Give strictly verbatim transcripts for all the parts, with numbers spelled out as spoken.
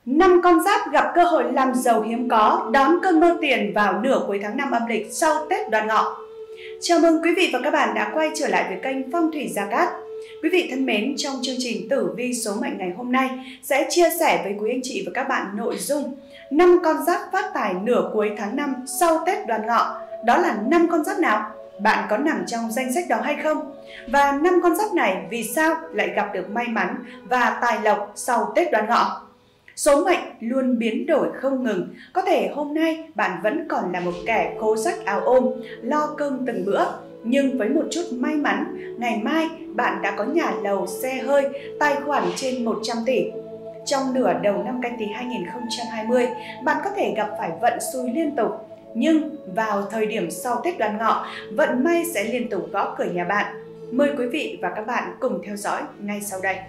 Năm con giáp gặp cơ hội làm giàu hiếm có, đón cơn mưa tiền vào nửa cuối tháng năm âm lịch sau Tết Đoan Ngọ. Chào mừng quý vị và các bạn đã quay trở lại với kênh Phong thủy Gia Cát. Quý vị thân mến, trong chương trình tử vi số mệnh ngày hôm nay sẽ chia sẻ với quý anh chị và các bạn nội dung năm con giáp phát tài nửa cuối tháng năm sau Tết Đoan Ngọ. Đó là năm con giáp nào? Bạn có nằm trong danh sách đó hay không? Và năm con giáp này vì sao lại gặp được may mắn và tài lộc sau Tết Đoan Ngọ? Số mệnh luôn biến đổi không ngừng. Có thể hôm nay bạn vẫn còn là một kẻ khố rách áo ôm, lo cơm từng bữa. Nhưng với một chút may mắn, ngày mai bạn đã có nhà lầu, xe hơi, tài khoản trên một trăm tỷ. Trong nửa đầu năm Canh Tý hai nghìn không trăm hai mươi, bạn có thể gặp phải vận xui liên tục. Nhưng vào thời điểm sau Tết Đoan Ngọ, vận may sẽ liên tục gõ cửa nhà bạn. Mời quý vị và các bạn cùng theo dõi ngay sau đây.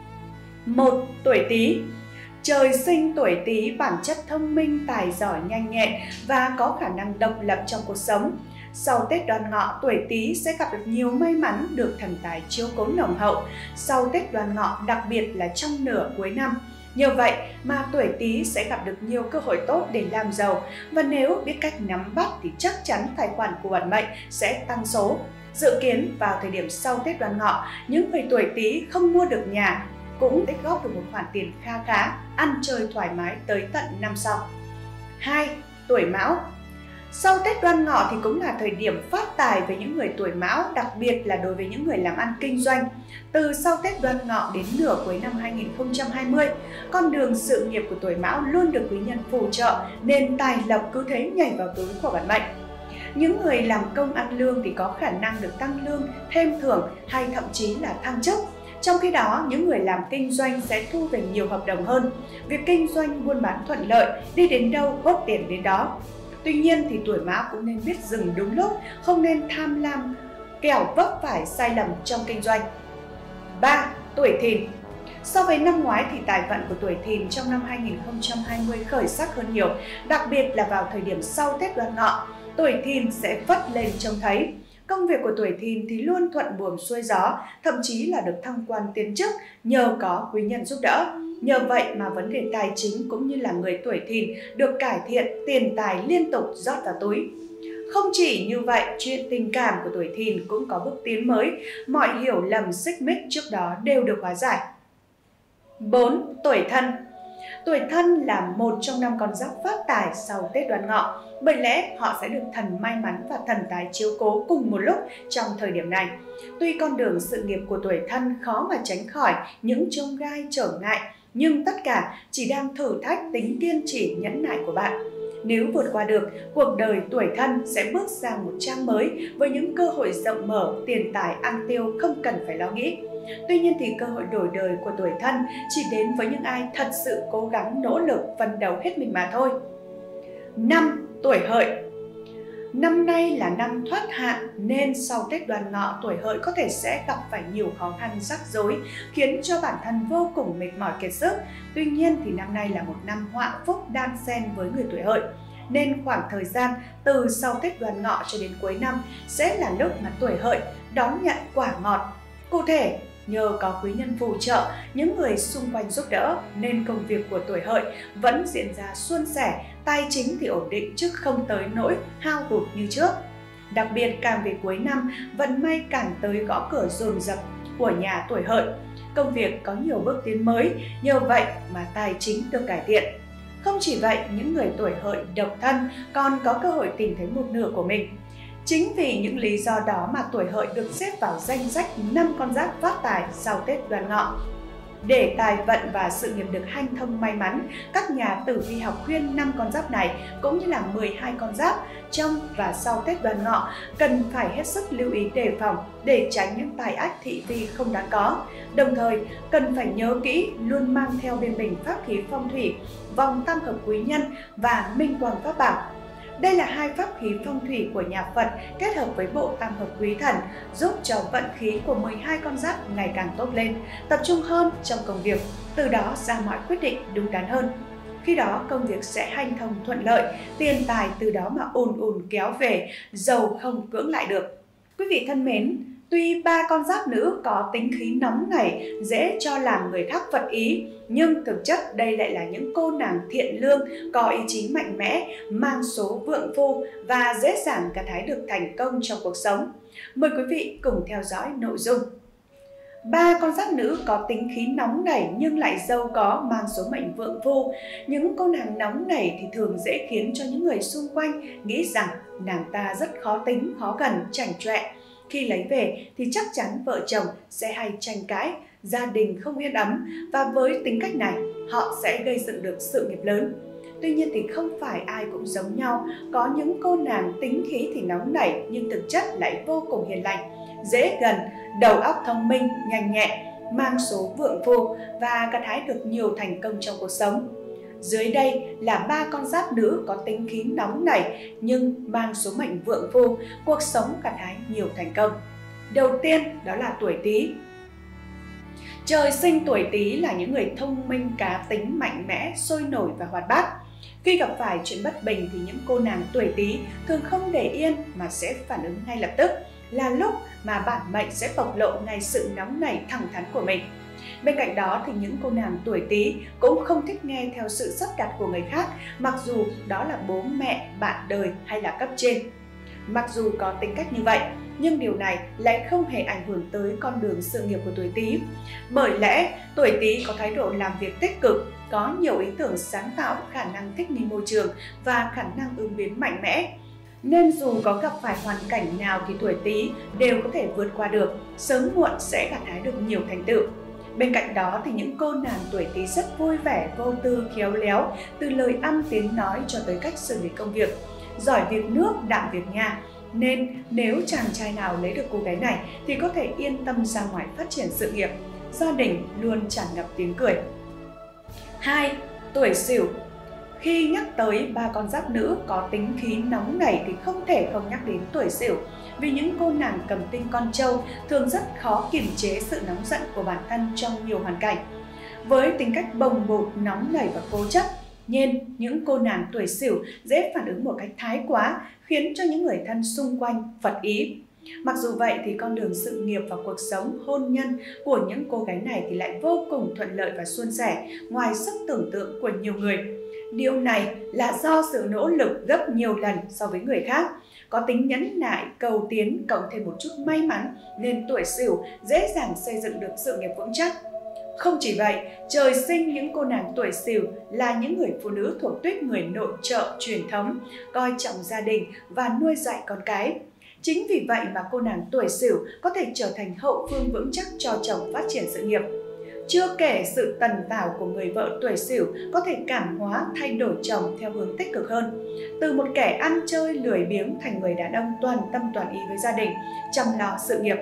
một. Tuổi Tý. Trời sinh tuổi Tý bản chất thông minh, tài giỏi, nhanh nhẹn và có khả năng độc lập trong cuộc sống. Sau Tết Đoan Ngọ, tuổi Tý sẽ gặp được nhiều may mắn, được thần tài chiếu cố nồng hậu. Sau Tết Đoan Ngọ, đặc biệt là trong nửa cuối năm. Nhờ vậy mà tuổi Tý sẽ gặp được nhiều cơ hội tốt để làm giàu, và nếu biết cách nắm bắt thì chắc chắn tài khoản của vận mệnh sẽ tăng số. Dự kiến vào thời điểm sau Tết Đoan Ngọ, những người tuổi Tý không mua được nhà cũng tích góp được một khoản tiền kha khá, ăn chơi thoải mái tới tận năm sau. hai. Tuổi Mão. Sau Tết Đoan Ngọ thì cũng là thời điểm phát tài với những người tuổi Mão, đặc biệt là đối với những người làm ăn kinh doanh. Từ sau Tết Đoan Ngọ đến nửa cuối năm hai nghìn không trăm hai mươi, con đường sự nghiệp của tuổi Mão luôn được quý nhân phù trợ, nên tài lộc cứ thế nhảy vào túi của vận mệnh. Những người làm công ăn lương thì có khả năng được tăng lương, thêm thưởng hay thậm chí là thăng chức. Trong khi đó, những người làm kinh doanh sẽ thu về nhiều hợp đồng hơn. Việc kinh doanh buôn bán thuận lợi, đi đến đâu hốt tiền đến đó. Tuy nhiên thì tuổi Mão cũng nên biết dừng đúng lúc, không nên tham lam, kẻo vấp phải sai lầm trong kinh doanh. ba. Tuổi Thìn. So với năm ngoái thì tài vận của tuổi Thìn trong năm hai nghìn không trăm hai mươi khởi sắc hơn nhiều, đặc biệt là vào thời điểm sau Tết Đoan Ngọ. Tuổi Thìn sẽ phất lên trông thấy. Công việc của tuổi Thìn thì luôn thuận buồm xuôi gió, thậm chí là được thăng quan tiến chức nhờ có quý nhân giúp đỡ. Nhờ vậy mà vấn đề tài chính cũng như là người tuổi Thìn được cải thiện, tiền tài liên tục rót vào túi. Không chỉ như vậy, chuyện tình cảm của tuổi Thìn cũng có bước tiến mới, mọi hiểu lầm xích mích trước đó đều được hóa giải. bốn. Tuổi Thân. Tuổi Thân là một trong năm con giáp phát tài sau Tết Đoan Ngọ, bởi lẽ họ sẽ được thần may mắn và thần tài chiếu cố cùng một lúc trong thời điểm này. Tuy con đường sự nghiệp của tuổi Thân khó mà tránh khỏi những chông gai trở ngại, nhưng tất cả chỉ đang thử thách tính kiên trì nhẫn nại của bạn. Nếu vượt qua được, cuộc đời tuổi Thân sẽ bước sang một trang mới với những cơ hội rộng mở, tiền tài ăn tiêu không cần phải lo nghĩ. Tuy nhiên thì cơ hội đổi đời của tuổi Thân chỉ đến với những ai thật sự cố gắng nỗ lực phấn đấu hết mình mà thôi. năm. Tuổi Hợi. Năm nay là năm thoát hạn nên sau Tết Đoan Ngọ, tuổi Hợi có thể sẽ gặp phải nhiều khó khăn rắc rối, khiến cho bản thân vô cùng mệt mỏi kiệt sức. Tuy nhiên thì năm nay là một năm họa phúc đan xen với người tuổi Hợi, nên khoảng thời gian từ sau Tết Đoan Ngọ cho đến cuối năm sẽ là lúc mà tuổi Hợi đón nhận quả ngọt. Cụ thể, nhờ có quý nhân phù trợ, những người xung quanh giúp đỡ nên công việc của tuổi Hợi vẫn diễn ra suôn sẻ, tài chính thì ổn định chứ không tới nỗi hao hụt như trước. Đặc biệt càng về cuối năm, vận may càng tới gõ cửa dồn dập của nhà tuổi Hợi. Công việc có nhiều bước tiến mới, nhờ vậy mà tài chính được cải thiện. Không chỉ vậy, những người tuổi Hợi độc thân còn có cơ hội tìm thấy một nửa của mình. Chính vì những lý do đó mà tuổi Hợi được xếp vào danh sách năm con giáp phát tài sau Tết Đoan Ngọ. Để tài vận và sự nghiệp được hanh thông may mắn, các nhà tử vi học khuyên năm con giáp này cũng như là mười hai con giáp trong và sau Tết Đoan Ngọ cần phải hết sức lưu ý đề phòng để tránh những tai ách thị phi không đáng có. Đồng thời, cần phải nhớ kỹ luôn mang theo bên mình pháp khí phong thủy, vòng tam hợp quý nhân và minh quang pháp bảo. Đây là hai pháp khí phong thủy của nhà Phật kết hợp với bộ tam hợp quý thần, giúp cho vận khí của mười hai con giáp ngày càng tốt lên, tập trung hơn trong công việc, từ đó ra mọi quyết định đúng đắn hơn. Khi đó công việc sẽ hanh thông thuận lợi, tiền tài từ đó mà ùn ùn kéo về, giàu không cưỡng lại được. Quý vị thân mến, Tuy ba con giáp nữ có tính khí nóng nảy, dễ cho làm người khác vật ý, nhưng thực chất đây lại là những cô nàng thiện lương, có ý chí mạnh mẽ, mang số vượng phu và dễ dàng gặt hái được thành công trong cuộc sống. Mời quý vị cùng theo dõi nội dung. Ba con giáp nữ có tính khí nóng nảy nhưng lại giàu có, mang số mệnh vượng phu. Những cô nàng nóng nảy thì thường dễ khiến cho những người xung quanh nghĩ rằng nàng ta rất khó tính, khó gần, chảnh chọe. Khi lấy về thì chắc chắn vợ chồng sẽ hay tranh cãi, gia đình không yên ấm, và với tính cách này họ sẽ gây dựng được sự nghiệp lớn. Tuy nhiên thì không phải ai cũng giống nhau, có những cô nàng tính khí thì nóng nảy nhưng thực chất lại vô cùng hiền lành, dễ gần, đầu óc thông minh, nhanh nhẹn, mang số vượng phu và gặt hái được nhiều thành công trong cuộc sống. Dưới đây là ba con giáp nữ có tính khí nóng nảy nhưng mang số mệnh vượng phu, cuộc sống gặt hái nhiều thành công. Đầu tiên đó là tuổi Tý. Trời sinh tuổi Tý là những người thông minh, cá tính, mạnh mẽ, sôi nổi và hoạt bát. Khi gặp phải chuyện bất bình thì những cô nàng tuổi Tý thường không để yên mà sẽ phản ứng ngay lập tức, là lúc mà bản mệnh sẽ bộc lộ ngay sự nóng nảy thẳng thắn của mình. Bên cạnh đó thì những cô nàng tuổi Tý cũng không thích nghe theo sự sắp đặt của người khác, mặc dù đó là bố mẹ, bạn đời hay là cấp trên. Mặc dù có tính cách như vậy, nhưng điều này lại không hề ảnh hưởng tới con đường sự nghiệp của tuổi Tý. Bởi lẽ tuổi Tý có thái độ làm việc tích cực, có nhiều ý tưởng sáng tạo, khả năng thích nghi môi trường và khả năng ứng biến mạnh mẽ. Nên dù có gặp phải hoàn cảnh nào thì tuổi Tý đều có thể vượt qua được, sớm muộn sẽ gặt hái được nhiều thành tựu. Bên cạnh đó thì những cô nàng tuổi Tý rất vui vẻ, vô tư, khéo léo, từ lời ăn tiếng nói cho tới cách xử lý công việc, giỏi việc nước, đảm việc nhà. Nên nếu chàng trai nào lấy được cô gái này thì có thể yên tâm ra ngoài phát triển sự nghiệp, gia đình luôn tràn ngập tiếng cười. Hai. Tuổi Sửu. Khi nhắc tới ba con giáp nữ có tính khí nóng nảy thì không thể không nhắc đến tuổi Sửu, vì những cô nàng cầm tinh con trâu thường rất khó kiềm chế sự nóng giận của bản thân trong nhiều hoàn cảnh. Với tính cách bồng bột, nóng nảy và cố chấp, nên những cô nàng tuổi Sửu dễ phản ứng một cách thái quá, khiến cho những người thân xung quanh phật ý. Mặc dù vậy thì con đường sự nghiệp và cuộc sống hôn nhân của những cô gái này thì lại vô cùng thuận lợi và suôn sẻ, ngoài sức tưởng tượng của nhiều người. Điều này là do sự nỗ lực gấp nhiều lần so với người khác, có tính nhẫn nại, cầu tiến cộng thêm một chút may mắn nên tuổi Sửu dễ dàng xây dựng được sự nghiệp vững chắc. Không chỉ vậy, trời sinh những cô nàng tuổi Sửu là những người phụ nữ thuộc tuýp người nội trợ truyền thống, coi trọng gia đình và nuôi dạy con cái. Chính vì vậy mà cô nàng tuổi Sửu có thể trở thành hậu phương vững chắc cho chồng phát triển sự nghiệp. Chưa kể sự tần tảo của người vợ tuổi Sửu có thể cảm hóa, thay đổi chồng theo hướng tích cực hơn. Từ một kẻ ăn chơi lười biếng thành người đàn ông toàn tâm toàn ý với gia đình, chăm lo sự nghiệp.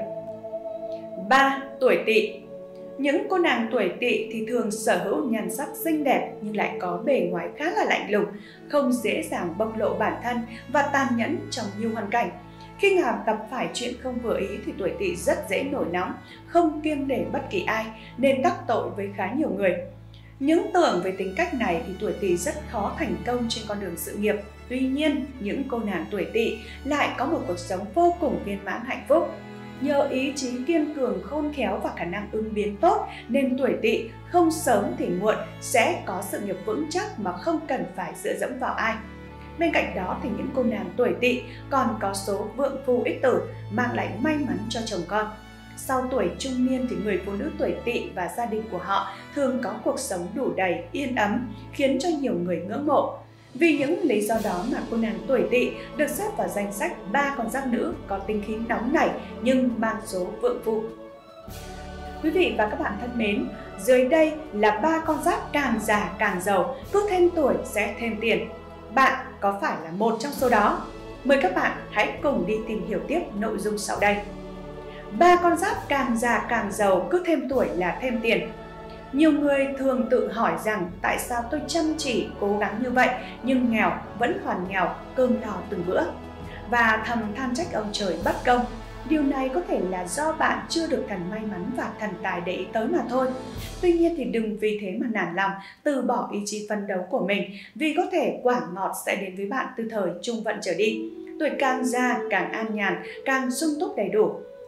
Ba. Tuổi Tỵ. Những cô nàng tuổi Tỵ thì thường sở hữu nhan sắc xinh đẹp nhưng lại có bề ngoài khá là lạnh lùng, không dễ dàng bộc lộ bản thân và tàn nhẫn trong nhiều hoàn cảnh. Khi nào gặp phải chuyện không vừa ý thì tuổi Tỵ rất dễ nổi nóng, không kiêng nể bất kỳ ai nên đắc tội với khá nhiều người. Những tưởng về tính cách này thì tuổi Tỵ rất khó thành công trên con đường sự nghiệp. Tuy nhiên, những cô nàng tuổi Tỵ lại có một cuộc sống vô cùng viên mãn hạnh phúc. Nhờ ý chí kiên cường, khôn khéo và khả năng ứng biến tốt nên tuổi Tỵ không sớm thì muộn sẽ có sự nghiệp vững chắc mà không cần phải dựa dẫm vào ai. Bên cạnh đó thì những cô nàng tuổi Tỵ còn có số vượng phu ích tử, mang lại may mắn cho chồng con. Sau tuổi trung niên thì người phụ nữ tuổi Tỵ và gia đình của họ thường có cuộc sống đủ đầy, yên ấm, khiến cho nhiều người ngưỡng mộ. Vì những lý do đó mà cô nàng tuổi Tỵ được xếp vào danh sách ba con giáp nữ có tính khí nóng nảy nhưng mang số vượng phu. Quý vị và các bạn thân mến, dưới đây là ba con giáp càng già càng giàu, cứ thêm tuổi sẽ thêm tiền. Bạn có phải là một trong số đó? Mời các bạn hãy cùng đi tìm hiểu tiếp nội dung sau đây. Ba con giáp càng già càng giàu, cứ thêm tuổi là thêm tiền. Nhiều người thường tự hỏi rằng tại sao tôi chăm chỉ, cố gắng như vậy nhưng nghèo vẫn hoàn nghèo, cơm no từng bữa. Và thầm than trách ông trời bất công. Điều này có thể là do bạn chưa được thần may mắn và thần tài để ý tới mà thôi. Tuy nhiên thì đừng vì thế mà nản lòng, từ bỏ ý chí phấn đấu của mình, vì có thể quả ngọt sẽ đến với bạn từ thời trung vận trở đi. Tuổi càng già càng an nhàn, càng sung túc đầy đủ.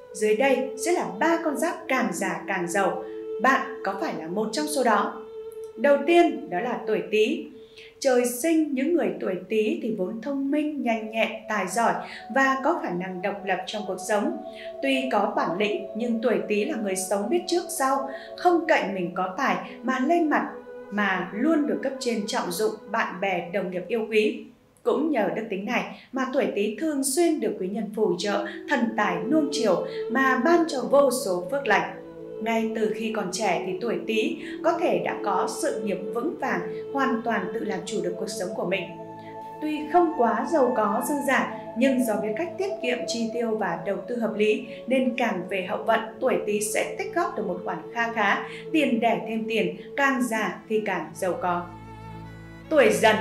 Dưới đây sẽ là ba con giáp càng già càng giàu. Bạn có phải là một trong số đó? Đầu tiên đó là tuổi Tý. Trời sinh những người tuổi Tý thì vốn thông minh, nhanh nhẹn, tài giỏi và có khả năng độc lập trong cuộc sống. Tuy có bản lĩnh nhưng tuổi Tý là người sống biết trước sau, không cậy mình có tài mà lên mặt, mà luôn được cấp trên trọng dụng, bạn bè, đồng nghiệp yêu quý. Cũng nhờ đức tính này mà tuổi Tý thường xuyên được quý nhân phù trợ, thần tài nuông chiều mà ban cho vô số phước lành. Ngay từ khi còn trẻ thì tuổi Tý có thể đã có sự nghiệp vững vàng, hoàn toàn tự làm chủ được cuộc sống của mình. Tuy không quá giàu có dư dả, nhưng do biết cách tiết kiệm chi tiêu và đầu tư hợp lý nên càng về hậu vận, tuổi Tý sẽ tích góp được một khoản kha khá, tiền đẻ thêm tiền, càng già thì càng giàu có. Tuổi Dần.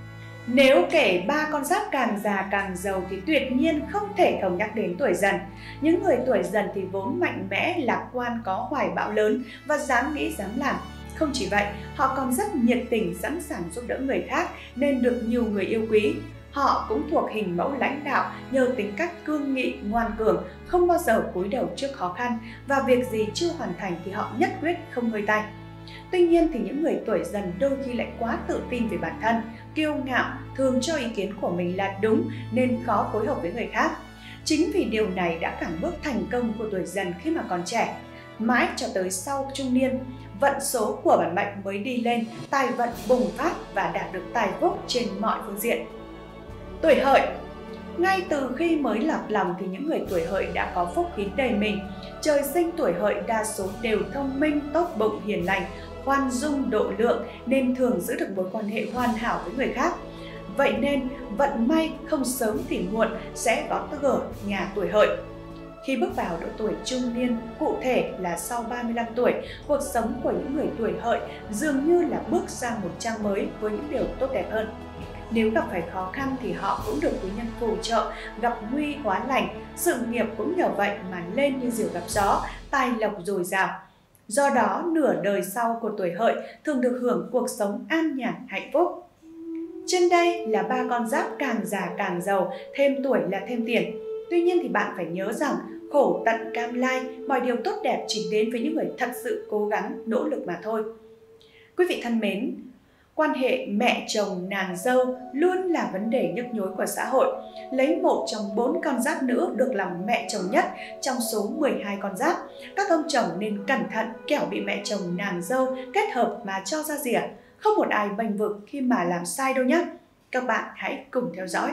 Nếu kể ba con giáp càng già càng giàu thì tuyệt nhiên không thể không nhắc đến tuổi Dần. Những người tuổi Dần thì vốn mạnh mẽ, lạc quan, có hoài bão lớn và dám nghĩ dám làm. Không chỉ vậy, họ còn rất nhiệt tình, sẵn sàng giúp đỡ người khác nên được nhiều người yêu quý. Họ cũng thuộc hình mẫu lãnh đạo nhờ tính cách cương nghị, ngoan cường, không bao giờ cúi đầu trước khó khăn và việc gì chưa hoàn thành thì họ nhất quyết không nguôi tay. Tuy nhiên thì những người tuổi Dần đôi khi lại quá tự tin về bản thân, kiêu ngạo, thường cho ý kiến của mình là đúng nên khó phối hợp với người khác. Chính vì điều này đã cản bước thành công của tuổi Dần khi mà còn trẻ. Mãi cho tới sau trung niên, vận số của bản mệnh mới đi lên, tài vận bùng phát và đạt được tài phúc trên mọi phương diện. Tuổi Hợi. Ngay từ khi mới lập lòng thì những người tuổi Hợi đã có phúc khí đầy mình. Trời sinh tuổi Hợi đa số đều thông minh, tốt bụng, hiền lành, khoan dung, độ lượng nên thường giữ được mối quan hệ hoàn hảo với người khác. Vậy nên vận may không sớm thì muộn sẽ có cửa nhà tuổi Hợi. Khi bước vào độ tuổi trung niên, cụ thể là sau ba mươi lăm tuổi, cuộc sống của những người tuổi Hợi dường như là bước sang một trang mới với những điều tốt đẹp hơn. Nếu gặp phải khó khăn thì họ cũng được quý nhân phù trợ, gặp nguy hóa lành, sự nghiệp cũng nhờ vậy mà lên như diều gặp gió, tài lộc dồi dào. Do đó, nửa đời sau của tuổi Hợi thường được hưởng cuộc sống an nhàn, hạnh phúc. Trên đây là ba con giáp càng già càng giàu, thêm tuổi là thêm tiền. Tuy nhiên thì bạn phải nhớ rằng khổ tận cam lai, mọi điều tốt đẹp chỉ đến với những người thật sự cố gắng, nỗ lực mà thôi. Quý vị thân mến, quan hệ mẹ chồng nàng dâu luôn là vấn đề nhức nhối của xã hội. Lấy một trong bốn con giáp nữ được làm mẹ chồng nhất trong số mười hai con giáp, các ông chồng nên cẩn thận kẻo bị mẹ chồng nàng dâu kết hợp mà cho ra rìa. Không một ai bênh vực khi mà làm sai đâu nhé. Các bạn hãy cùng theo dõi.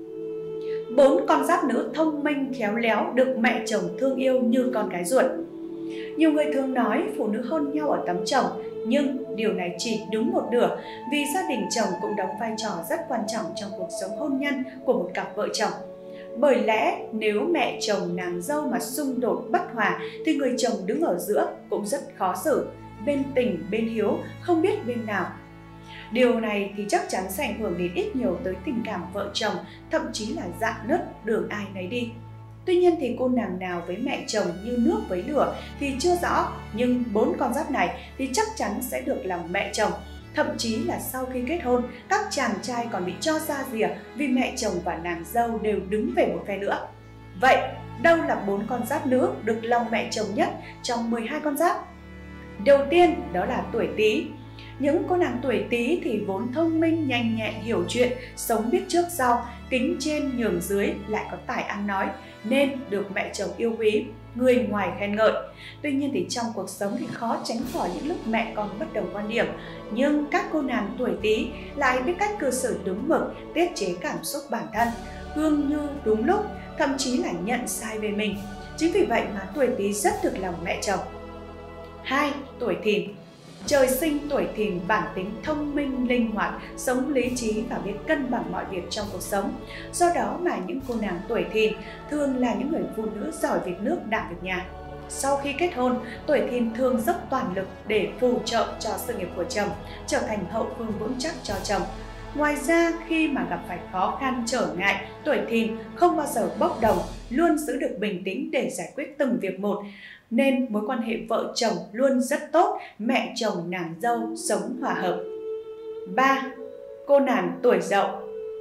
Bốn con giáp nữ thông minh khéo léo được mẹ chồng thương yêu như con gái ruột. Nhiều người thường nói phụ nữ hôn nhau ở tấm chồng, nhưng điều này chỉ đúng một nửa vì gia đình chồng cũng đóng vai trò rất quan trọng trong cuộc sống hôn nhân của một cặp vợ chồng. Bởi lẽ nếu mẹ chồng nàng dâu mà xung đột bất hòa thì người chồng đứng ở giữa cũng rất khó xử, bên tình bên hiếu không biết bên nào. Điều này thì chắc chắn sẽ ảnh hưởng đến ít nhiều tới tình cảm vợ chồng, thậm chí là rạn nứt đường ai nấy đi. Tuy nhiên thì cô nàng nào với mẹ chồng như nước với lửa thì chưa rõ, nhưng bốn con giáp này thì chắc chắn sẽ được làm mẹ chồng. Thậm chí là sau khi kết hôn, các chàng trai còn bị cho ra rìa vì mẹ chồng và nàng dâu đều đứng về một phe nữa. Vậy, đâu là bốn con giáp nữ được lòng mẹ chồng nhất trong mười hai con giáp? Đầu tiên đó là tuổi Tý. Những cô nàng tuổi Tý thì vốn thông minh, nhanh nhẹn, hiểu chuyện, sống biết trước sau, kính trên nhường dưới, lại có tài ăn nói nên được mẹ chồng yêu quý, người ngoài khen ngợi. Tuy nhiên thì trong cuộc sống thì khó tránh khỏi những lúc mẹ còn bất đồng quan điểm, nhưng các cô nàng tuổi Tý lại biết cách cư xử đúng mực, tiết chế cảm xúc bản thân, gương như đúng lúc, thậm chí là nhận sai về mình. Chính vì vậy mà tuổi Tý rất được lòng mẹ chồng. Hai. Tuổi Thìn. Trời sinh tuổi Thìn bản tính thông minh, linh hoạt, sống lý trí và biết cân bằng mọi việc trong cuộc sống. Do đó mà những cô nàng tuổi Thìn thường là những người phụ nữ giỏi việc nước, đảm việc nhà. Sau khi kết hôn, tuổi Thìn thường dốc toàn lực để phù trợ cho sự nghiệp của chồng, trở thành hậu phương vững chắc cho chồng. Ngoài ra, khi mà gặp phải khó khăn, trở ngại, tuổi Thìn không bao giờ bốc đồng, luôn giữ được bình tĩnh để giải quyết từng việc một. Nên mối quan hệ vợ chồng luôn rất tốt, mẹ chồng nàng dâu sống hòa hợp. Ba. Cô nàng tuổi Dậu.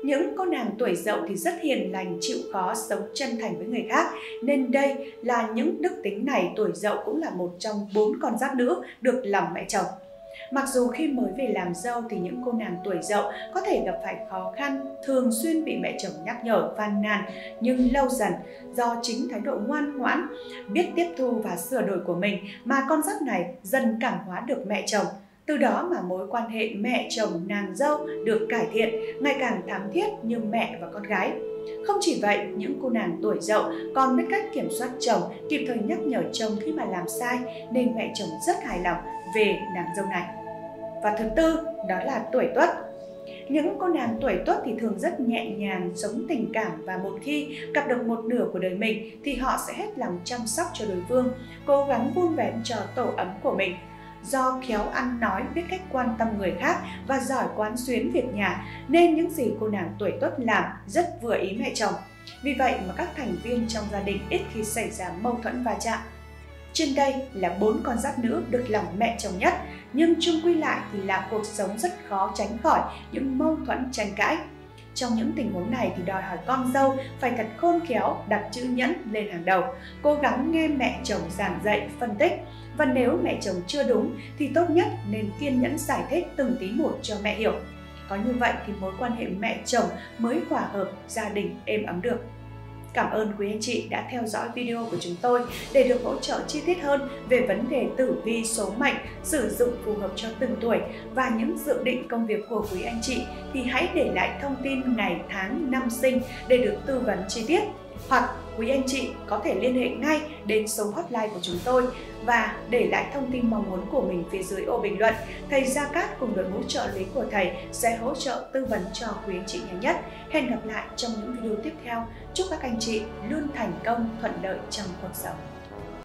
Những cô nàng tuổi Dậu thì rất hiền lành, chịu khó, sống chân thành với người khác, nên đây là những đức tính này tuổi Dậu cũng là một trong bốn con giáp nữ được lòng mẹ chồng. Mặc dù khi mới về làm dâu thì những cô nàng tuổi Dậu có thể gặp phải khó khăn, thường xuyên bị mẹ chồng nhắc nhở, phàn nàn, nhưng lâu dần do chính thái độ ngoan ngoãn, biết tiếp thu và sửa đổi của mình mà con giáp này dần cảm hóa được mẹ chồng. Từ đó mà mối quan hệ mẹ chồng nàng dâu được cải thiện, ngày càng thắm thiết như mẹ và con gái. Không chỉ vậy, những cô nàng tuổi Dậu còn biết cách kiểm soát chồng, kịp thời nhắc nhở chồng khi mà làm sai, nên mẹ chồng rất hài lòng về nàng dâu này. Và thứ tư, đó là tuổi Tuất. Những cô nàng tuổi Tuất thì thường rất nhẹ nhàng, sống tình cảm, và một khi gặp được một nửa của đời mình thì họ sẽ hết lòng chăm sóc cho đối phương, cố gắng vun vén cho tổ ấm của mình. Do khéo ăn nói, biết cách quan tâm người khác và giỏi quán xuyến việc nhà, nên những gì cô nàng tuổi Tuất làm rất vừa ý mẹ chồng. Vì vậy mà các thành viên trong gia đình ít khi xảy ra mâu thuẫn va chạm. Trên đây là bốn con giáp nữ được lòng mẹ chồng nhất, nhưng chung quy lại thì là cuộc sống rất khó tránh khỏi những mâu thuẫn tranh cãi. Trong những tình huống này thì đòi hỏi con dâu phải thật khôn khéo, đặt chữ nhẫn lên hàng đầu, cố gắng nghe mẹ chồng giảng dạy, phân tích. Và nếu mẹ chồng chưa đúng thì tốt nhất nên kiên nhẫn giải thích từng tí một cho mẹ hiểu. Có như vậy thì mối quan hệ mẹ chồng mới hòa hợp, gia đình êm ấm được. Cảm ơn quý anh chị đã theo dõi video của chúng tôi. Để được hỗ trợ chi tiết hơn về vấn đề tử vi số mệnh, sử dụng phù hợp cho từng tuổi và những dự định công việc của quý anh chị thì hãy để lại thông tin ngày tháng năm sinh để được tư vấn chi tiết. Hoặc quý anh chị có thể liên hệ ngay đến số hotline của chúng tôi và để lại thông tin mong muốn của mình phía dưới ô bình luận. Thầy Gia Cát cùng đội ngũ trợ lý của thầy sẽ hỗ trợ tư vấn cho quý anh chị nhanh nhất. Hẹn gặp lại trong những video tiếp theo. Chúc các anh chị luôn thành công, thuận lợi trong cuộc sống.